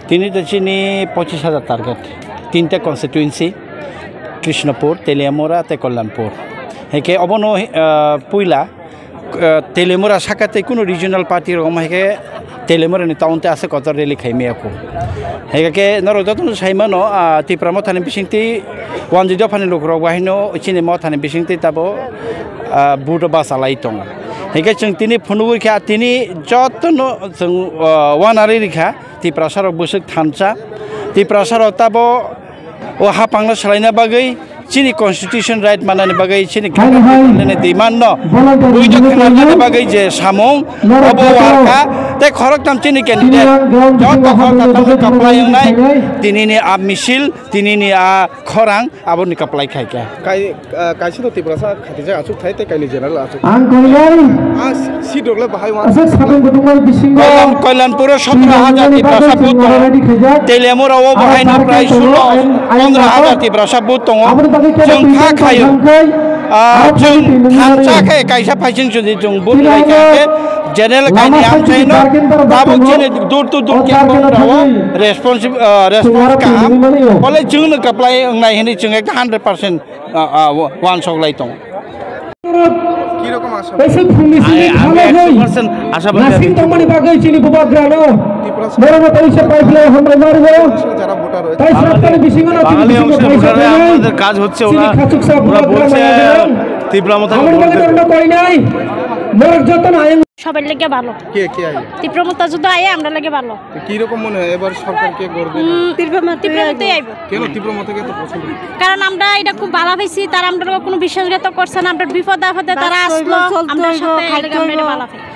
তিনি তো চিনি 25,000 টার্গেট 3টা কনস্টিটুয়েন্সি কৃষ্ণপুর তেলিয়ামুড়া তে কল্যাণপুর হেকে অবন পইলা তেলিয়ামুড়া শাখাতে কোনো রিজিওনাল পার্টি রকম হেকে তেলিয়ামুড়ানি টাউনতে আছে কত রেলি খাইমে আপু হেকে নরদতন সাইমানো তিপ্রামো থানি বিসিংতি ওয়ানজিদ ফানি লোকরক বাহিনো চিনি ম থানি বিসিংতি তাবো বুট বাস আলাই दं हेके जों तिनि फुनुखा तिनि जतन जों वानारि रिखा तिप्रासाराव बोसोक थामसा तिप्रासाराव ताबो ओ हापांनो सालायना बागै चिनि कन्स्टिट्यूशन राइट मानानि बागै चिनि खाने डिमान्ड न बुइजो खानानि बागै जे सामं अबो वारका ते खरक ताम चिनि कैंडिडेट जत खरक कपलाय नाय तिनिनि आ मिसिल तिनिनि आ खरां आबोनि कपलाय खायका कायसे तो तिप्रासा खातिजा आसुक थाय ते कायनि जेनेरेल आसुक आं कइलाय आ सी डगले बाहाय वा असक साबन गुदुंगाय बिसिंग कल्याणपुर 17,000 तिप्रासा बुथ तेलियामुराव बाहायनो प्राय 15,000 तिप्रासा बुथ दङ जों खाखायो जों थांसाखै कायसा फाइसिं जुदि जों बुथ लायखाखै जेनेरेल गायनि आमसायनो दाबो जेने दूर के राव रेस्पॉन्स काम बोले जोंनो कप्लाय नाय हेनि जों 100% वान सकलाय दं কি রকম আশা এসে ফুমিসিনি ভালো হই 100% আশাবাদী নাসিম তমানি বাগৈ চিনি বুবাগ্রানো বড় তাইসে পাইলে আমরা মারব যারা ভোটার রয়েছে তাই সরকারি বিসিংনা বাঙালি অংশগ্রহণে আমাদের কাজ হচ্ছে ওরা বলছে তীব্রমতা কই নাই মোর যতন আইন সবার লাগে ভালো কে কে আই তীব্রমতা যদি আয় আমরা লাগে ভালো কি রকম মনে হয় এবার সরকার কে করবে তীব্রমতাই আইব কেন তীব্রমতাকে তো পছন্দ কারণ আমরা এটা খুব ভালো পাইছি তার আমরা কোনো বিশ্বাসঘাত করছে না আমরা বিপদ আপদে তারা আসলো আমরা সাথে আমরা এটা ভালো পাই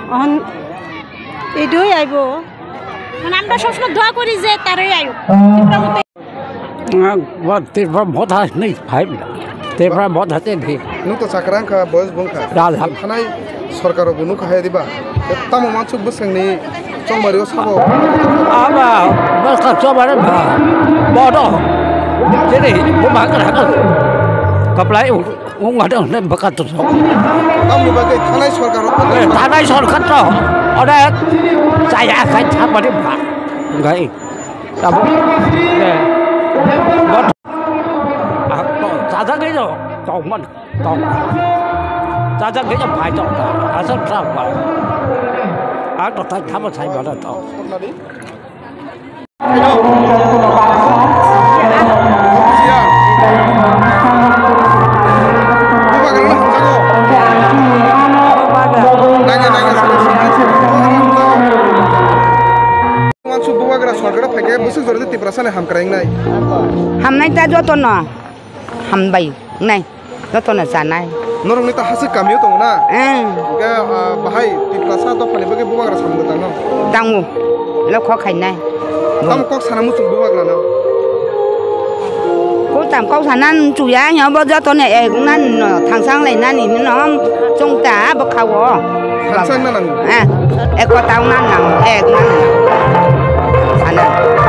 এটাই আইব মানে আমরা সবসময় দোয়া করি যে তারই আইব তীব্রমতা নেই ভাই তীব্রমতা তে ভি नु तो साकरांखा बस बुंखा राजहाल थानाय सरकाराव बुनु खाया दिबा तामो मानसुक बसंनि चंबारियाव साबो आबा बस का चबारे भा बडो जेरै बुमागरा कपलाय उंगादों ने बकात तो तामनि बागै थानाय सरकार तो अरे जाया खाय थाबारि भा गाय ताबो बड 자자 그죠 정말 자자 그죠 파이도 아서 잡아 아또 다 잡아 잘 받아 또 सरकारा फैके बोसो जरे तिप्रासाने हामक्राइं नाय हामनाय ता जतन हामबाय नाय जतन जानाय नरंनि ता हासि कामियो दङ ना गा बाहाय तिप्रासा तो फानि बगे बुवाग्रा सामगो दाङ दाङो लख खायनाय ताम कक साना मुसु बुवाग्रा ना को ताम कक साना जुया य ब जतन एक नान थांसां लायनानि न जंता बखावो थांसां ना नां एक ताव नान नां एक नान साना